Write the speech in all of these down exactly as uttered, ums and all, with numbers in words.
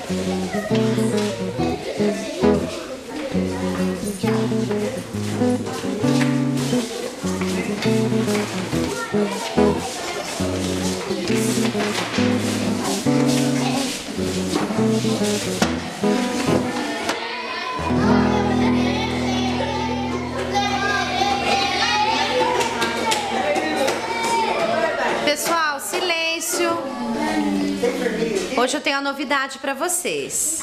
Pessoal, silêncio. Hoje eu tenho uma novidade para vocês.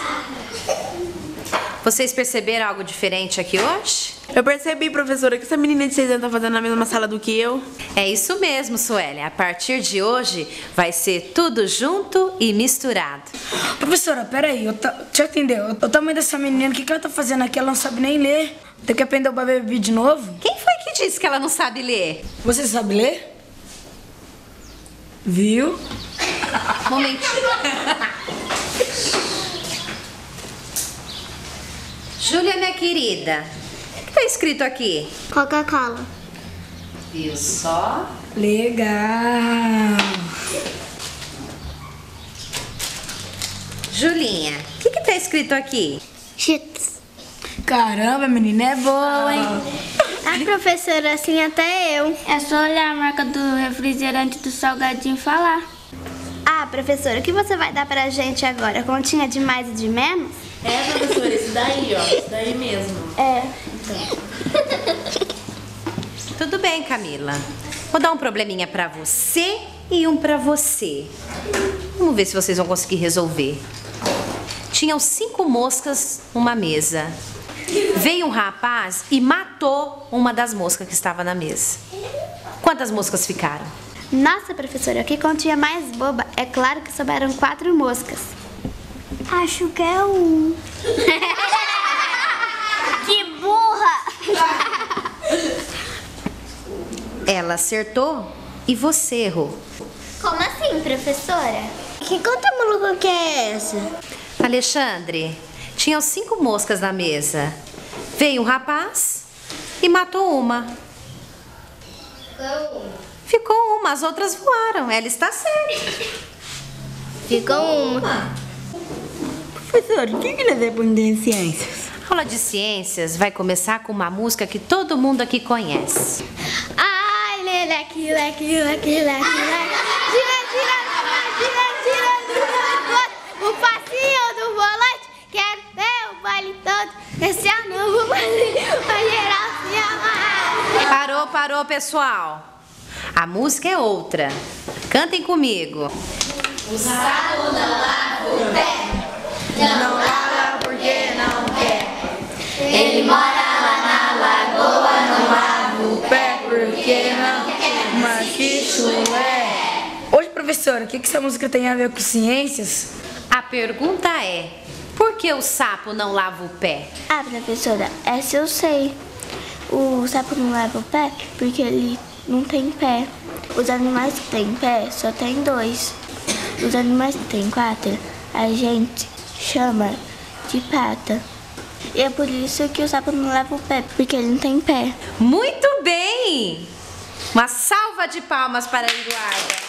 Vocês perceberam algo diferente aqui hoje? Eu percebi, professora, que essa menina de seis anos tá fazendo na mesma sala do que eu. É isso mesmo, Sueli. A partir de hoje vai ser tudo junto e misturado. Professora, peraí, eu ta... deixa eu entender. O tamanho dessa menina, o que, que ela tá fazendo aqui? Ela não sabe nem ler. Tem que aprender o baby de novo? Quem foi que disse que ela não sabe ler? Você sabe ler? Viu? Momentinho. Júlia, minha querida, o que tá escrito aqui? Coca-Cola. Viu só? Legal. Julinha, o que que tá escrito aqui? Cheetos. Caramba, a menina é boa, hein? Ah, professora, assim até eu. É só olhar a marca do refrigerante do salgadinho e falar. Ah, professora, o que você vai dar pra gente agora? Continha de mais e de menos? É, professora, esse daí, ó. Esse daí mesmo. É. Tudo bem, Camila. Vou dar um probleminha pra você e um pra você. Vamos ver se vocês vão conseguir resolver. Tinham cinco moscas numa mesa. Veio um rapaz e matou uma das moscas que estava na mesa. Quantas moscas ficaram? Nossa, professora, o que continha mais boba? É claro que sobraram quatro moscas. Acho que é um. Que burra! Ela acertou e você errou. Como assim, professora? Que conta maluca que é essa? Alexandre, tinham cinco moscas na mesa. Veio um rapaz e matou uma. Ficou uma, as outras voaram. Ela está certa. Ficou uma. Professora, o que que nós aprendemos em ciências? A aula de ciências vai começar com uma música que todo mundo aqui conhece. Ai, leleque, leque, leque, leque, leque. Tira, tira, tira, tira, tira. O passinho do volante. Quero ver o baile todo. Esse é o novo baile. Vai geral se amar. Parou, parou, pessoal. A música é outra. Cantem comigo. O sapo não lava o pé. Não lava porque não quer. Ele mora lá na lagoa. Não lava o pé porque não quer. Mas que chulé. Hoje, professora, o que, que essa música tem a ver com ciências? A pergunta é: por que o sapo não lava o pé? Ah, professora, essa eu sei. O sapo não lava o pé porque ele não tem pé. Os animais que têm pé só tem dois. Os animais que têm quatro, a gente chama de pata. E é por isso que o sapo não lava o pé, porque ele não tem pé. Muito bem! Uma salva de palmas para a Eduarda.